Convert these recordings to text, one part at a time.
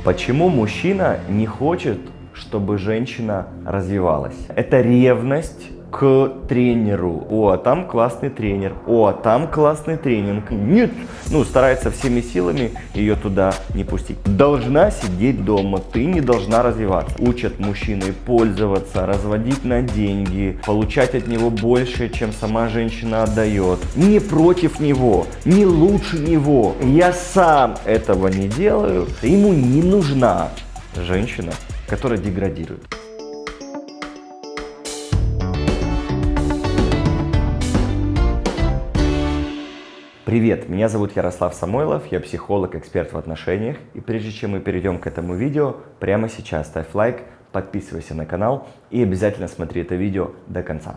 Почему мужчина не хочет, чтобы женщина развивалась? Это ревность к тренеру. О, там классный тренер. О, там классный тренинг. Нет, старается всеми силами ее туда не пустить. Должна сидеть дома, ты не должна развиваться. Учат мужчины пользоваться, разводить на деньги, получать от него больше, чем сама женщина отдает. Не против него, не лучше него. Я сам этого не делаю. Ему не нужна женщина, которая деградирует. Привет, меня зовут Ярослав Самойлов, я психолог, эксперт в отношениях. И прежде чем мы перейдем к этому видео, прямо сейчас ставь лайк, подписывайся на канал и обязательно смотри это видео до конца.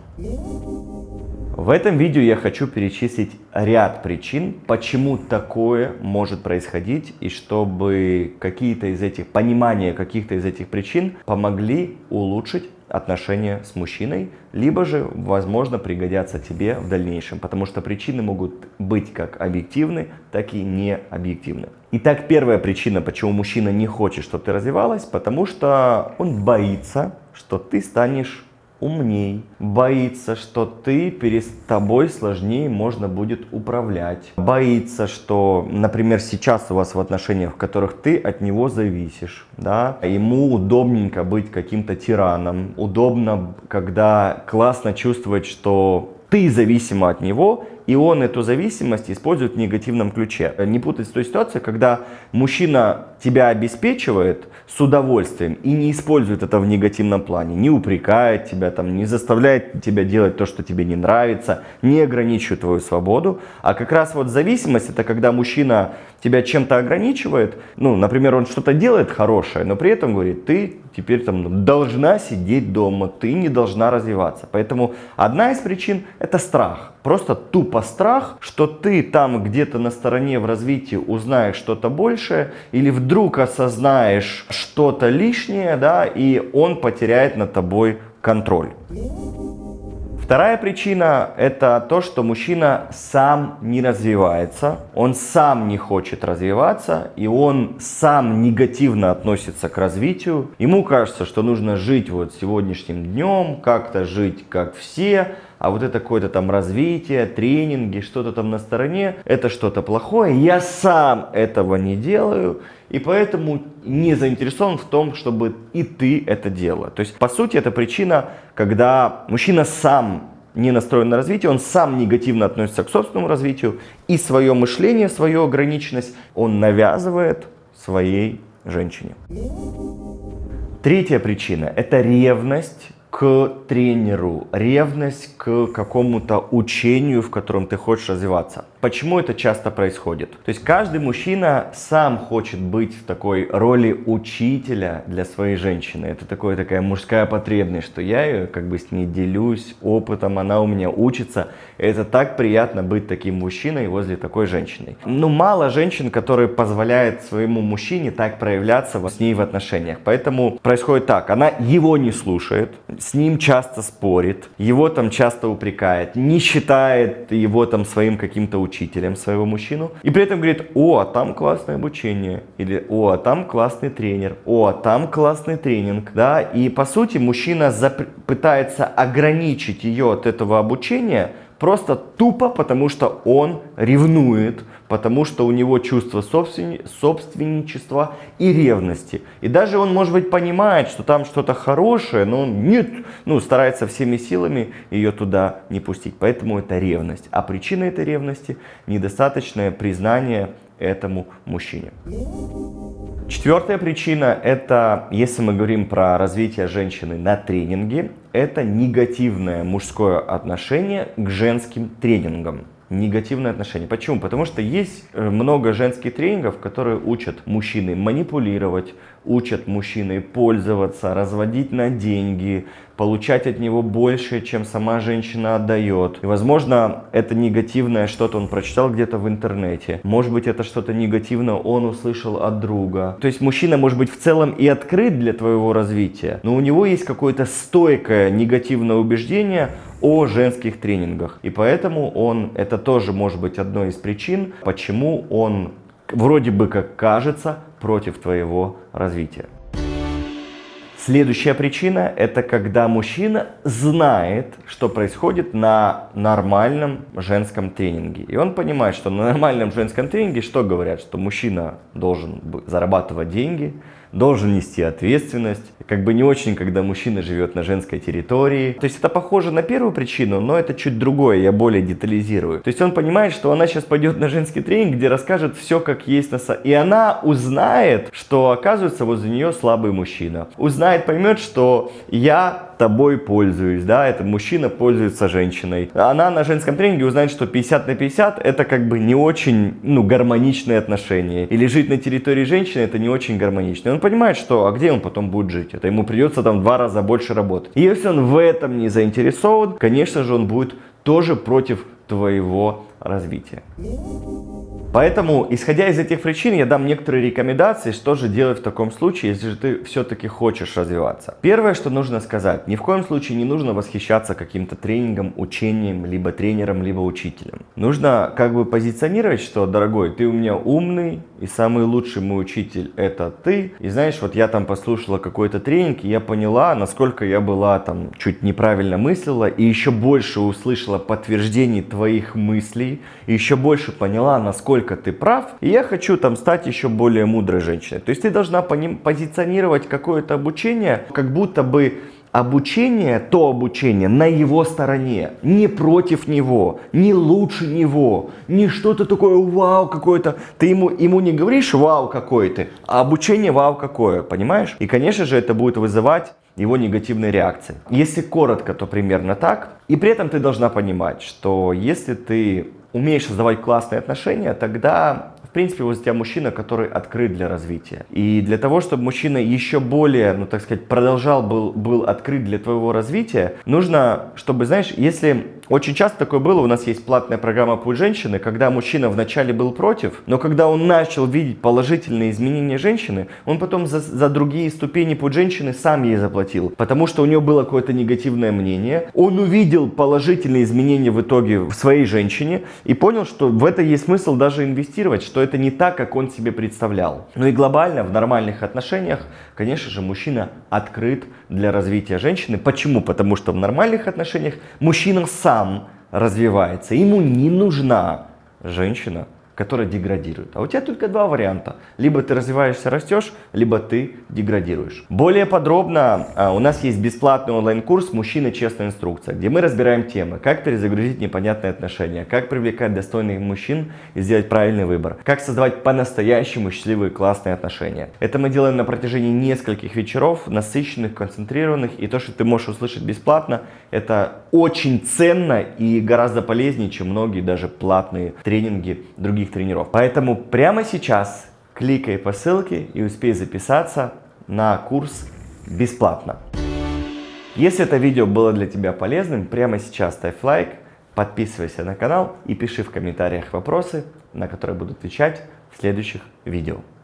В этом видео я хочу перечислить ряд причин, почему такое может происходить, и чтобы понимание каких-то из этих причин помогли улучшить отношения с мужчиной, либо же, возможно, пригодятся тебе в дальнейшем, потому что причины могут быть как объективны, так и не объективны. Итак, первая причина, почему мужчина не хочет, чтобы ты развивалась, потому что он боится, что ты станешь умней, боится, что перед тобой сложнее можно будет управлять, боится, что, например, сейчас у вас в отношениях, в которых ты от него зависишь, да, ему удобненько быть каким-то тираном, удобно, когда классно чувствовать, что ты зависима от него, и он эту зависимость использует в негативном ключе. Не путать с той ситуацией, когда мужчина тебя обеспечивает с удовольствием и не использует это в негативном плане, не упрекает тебя, не заставляет тебя делать то, что тебе не нравится, не ограничивает твою свободу. А как раз зависимость — это когда мужчина тебя чем-то ограничивает, например, он что-то делает хорошее, но при этом говорит: ты теперь должна сидеть дома, ты не должна развиваться. Поэтому одна из причин — это страх. Просто тупо страх, что ты там где-то на стороне в развитии узнаешь что-то большее или вдруг осознаешь что-то лишнее, да, и он потеряет над тобой контроль. Вторая причина — это то, что мужчина сам не развивается, он сам не хочет развиваться, и он сам негативно относится к развитию. Ему кажется, что нужно жить сегодняшним днем, как-то жить как все, а это какое-то развитие, тренинги, что-то на стороне, это что-то плохое. Я сам этого не делаю, и поэтому не заинтересован в том, чтобы и ты это делала. То есть, по сути, это причина, когда мужчина сам не настроен на развитие, он сам негативно относится к собственному развитию, и свое мышление, свою ограниченность он навязывает своей женщине. Третья причина — это ревность к тренеру, ревность к какому-то учению, в котором ты хочешь развиваться. Почему это часто происходит? То есть каждый мужчина сам хочет быть в такой роли учителя для своей женщины. Это такая мужская потребность, что я ее с ней делюсь опытом, она у меня учится. Это так приятно быть таким мужчиной возле такой женщины. Мало женщин, которые позволяют своему мужчине так проявляться с ней в отношениях. Поэтому происходит так: она его не слушает, с ним часто спорит, его часто упрекает, не считает его своим каким-то учителем, своего мужчину, и при этом говорит: о, там классное обучение, или о, там классный тренер, о, там классный тренинг, да, и по сути мужчина пытается ограничить ее от этого обучения просто тупо, потому что он ревнует, потому что у него чувство собственничества и ревности. И даже он, может быть, понимает, что там что-то хорошее, но он нет, старается всеми силами ее туда не пустить. Поэтому это ревность. А причина этой ревности — недостаточное признание этому мужчине. Четвертая причина — это, если мы говорим про развитие женщины на тренинге, это негативное мужское отношение к женским тренингам. Негативное отношение. Почему? Потому что есть много женских тренингов, которые учат мужчины манипулировать, учат мужчины пользоваться, разводить на деньги, получать от него больше, чем сама женщина отдает. И, возможно, это негативное что-то он прочитал где-то в интернете. Может быть, это что-то негативное он услышал от друга. То есть мужчина может быть в целом и открыт для твоего развития, но у него есть какое-то стойкое негативное убеждение о женских тренингах. И поэтому это тоже может быть одной из причин, почему он вроде бы как кажется против твоего развития. Следующая причина – это когда мужчина знает, что происходит на нормальном женском тренинге. И он понимает, что на нормальном женском тренинге что говорят? Что мужчина должен зарабатывать деньги, должен нести ответственность. Как бы не очень, когда мужчина живет на женской территории. То есть это похоже на первую причину, но это чуть другое, я более детализирую. То есть он понимает, что она сейчас пойдет на женский тренинг, где расскажет все как есть на самом деле. И она узнает, что оказывается возле нее слабый мужчина. Узнает, поймет, что я тобой пользуюсь, да, это мужчина пользуется женщиной. Она на женском тренинге узнает, что 50 на 50 это как бы не очень, гармоничные отношения. Или жить на территории женщины это не очень гармонично. И он понимает, что, а где он потом будет жить? Это ему придется там в 2 раза больше работать. И если он в этом не заинтересован, конечно же, он будет тоже против твоего развития. Поэтому, исходя из этих причин, я дам некоторые рекомендации, что же делать в таком случае, если же ты все-таки хочешь развиваться. Первое, что нужно сказать, ни в коем случае не нужно восхищаться каким-то тренингом, учением, либо тренером, либо учителем. Нужно как бы позиционировать, что, дорогой, ты у меня умный, и самый лучший мой учитель это ты. И знаешь, вот я там послушала какой-то тренинг, и я поняла, насколько я была там чуть неправильно мыслила, и еще больше услышала подтверждений твоих мыслей, и еще больше поняла, насколько ты прав, и я хочу там стать еще более мудрой женщиной. То есть ты должна позиционировать какое-то обучение, как будто бы то обучение на его стороне, не против него, не лучше него, не что-то такое вау какое-то. Ты ему не говоришь вау какой ты, а обучение вау какое, понимаешь? И конечно же это будет вызывать его негативные реакции. Если коротко, то примерно так. И при этом ты должна понимать, что если ты умеешь создавать классные отношения, тогда, в принципе, возле тебя мужчина, который открыт для развития. И для того, чтобы мужчина еще более, так сказать, был открыт для твоего развития, нужно, чтобы, знаешь, если очень часто такое было, у нас есть платная программа «Путь женщины», когда мужчина вначале был против, но когда он начал видеть положительные изменения женщины, он потом за другие ступени «Путь женщины» сам ей заплатил, потому что у него было какое-то негативное мнение, он увидел положительные изменения в итоге в своей женщине и понял, что в это есть смысл даже инвестировать, что это не так, как он себе представлял. Ну и глобально в нормальных отношениях, конечно же, мужчина открыт для развития женщины. Почему? Потому что в нормальных отношениях мужчина сам развивается. Ему не нужна женщина, которая деградирует. А у тебя только 2 варианта. Либо ты развиваешься, растешь, либо ты деградируешь. Более подробно у нас есть бесплатный онлайн-курс «Мужчина. Честная инструкция», где мы разбираем темы, как перезагрузить непонятные отношения, как привлекать достойных мужчин и сделать правильный выбор, как создавать по-настоящему счастливые классные отношения. Это мы делаем на протяжении нескольких вечеров, насыщенных, концентрированных, и то, что ты можешь услышать бесплатно, это очень ценно и гораздо полезнее, чем многие даже платные тренинги других тренеров. Поэтому прямо сейчас кликай по ссылке и успей записаться на курс бесплатно. Если это видео было для тебя полезным, прямо сейчас ставь лайк, подписывайся на канал и пиши в комментариях вопросы, на которые буду отвечать в следующих видео.